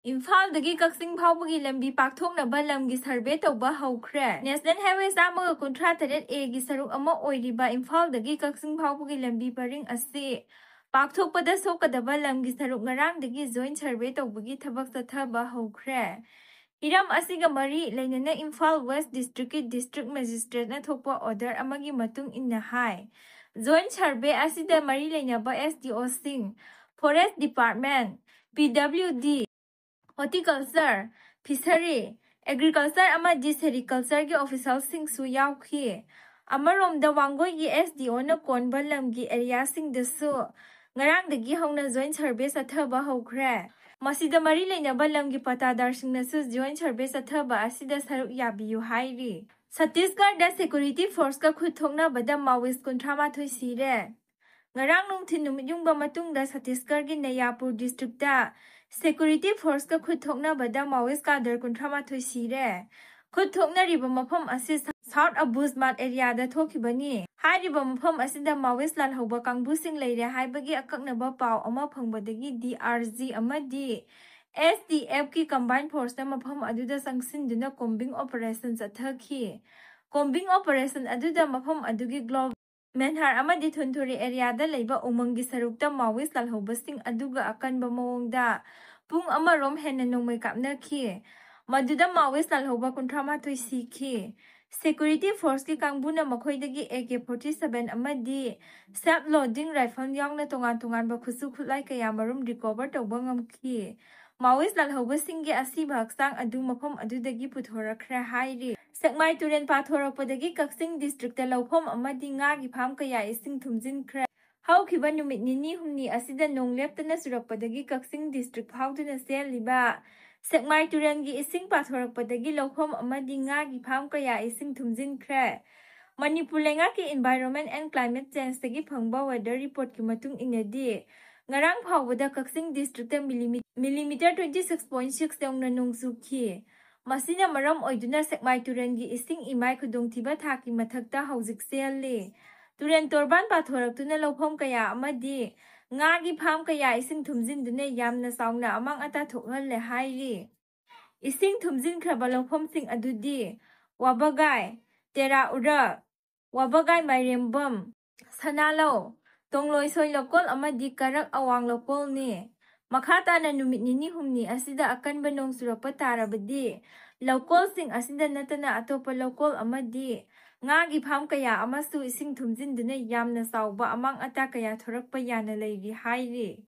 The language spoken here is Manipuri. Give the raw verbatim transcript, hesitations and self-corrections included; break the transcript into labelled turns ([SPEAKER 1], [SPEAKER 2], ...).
[SPEAKER 1] Imphal kakching phaobagi lambi pakthoknaba lamgi survey touba houkhre. National Highway one thirty-eight A gi saruk ama oiriba Imphal kakching phaobagi lambi paring asi pakthokpada sokadaba lamgi saruk ngarangdagi joint survey toubagi thabak chathaba houkhre. Hiram asiga mari lainana Imphal West District District Magistrate na thokpa order amagi matung inna hai. Joint survey asida mari lainaba S D O Sing, Forest Department, P W D, Horticulture, Fishery, Agriculture amadi Sericulture gi official sing su yaukhi. Amaromda wangoi gi S D O na konba lamgi area sing dasu ngarangdagi hauna joint survey sathaba houkhre. Masida mari lainaba lamgi patadar singnasu joint survey sathaba asida saruk yabiyu hairi. Chattisgarh da security force ka khut thoknaba da maoist thirty-three sire. Ngarang nungthin numit yungba matungda Chattisgarh gi Nayapur district da security force ka khut thoknaba da maoist kadar thirty-three sire. Khut thoknariba mafam asi South Abusmat area da thokibani. Hairiba mafam asida maoist lalhauba kangbu sing leire haibagi akaknaba pau ama phangbadagi D R G amadi S D F ki combined force na mafam aduda sangsinduna combing operations athaki. Combing operation aduda mafam adugi global Menhar amadi thunthuri area da leiba umangi sarukta maoist lalhauba sing aduga akanba mawongda pung amarom henna nongmai kapnaki. Maduda maoist lalhauba thirty-three sikhi. Security force ki kangbuna makhoidagi A K forty-seven amadi self-loading rifle yaungna tongan-tongan ba khusu khulai kaya marum recover tawba ngamki. Maoist lalhauba singgi asiba haksang adu mafam adudagi puthorakhra hairi. Sekmai turen pathorakpadagi kakching district da lawphom amadi nga gi pham kaya ising thumjinkhre. Haukhiba numit nini humni asida nongleptana surakpadagi kakching district phauduna seliba. Sekmai turen gi ising pathorakpadagi lawphom amadi nga gi pham kaya ising thumjinkhre. Manipur lenga ki Environment and Climate Change tagi phangba weather report ki matung inadi. Ngarang phaubada kakching district da millimeter twenty-six point six yongna nongchukhi. Masina maram oiduna sekmai turen gi ising imai khudongthiba thaki mathakta haujik selle. Turen torban pathораktuna lawphom kaya amadi nga gi pham kaya ising thumjinduna yamna saungna amang ata thokhalle hairi. Ising thumjinkraba lawphom sing adudi Phaobagi, Tera Urak, Phaobagi Mairembam, Sanalo, Tongloi Soi lokol amadi Karak Awang lokol ni. Makata na numit nini humni asida akanba nong surapa tarabadi. Lokol sing asida natana atopa lokol amadi. Nga gi pham kaya amasu ising thumjinduna yamna sauba amang ata kaya thorakpa yana leiri hairi.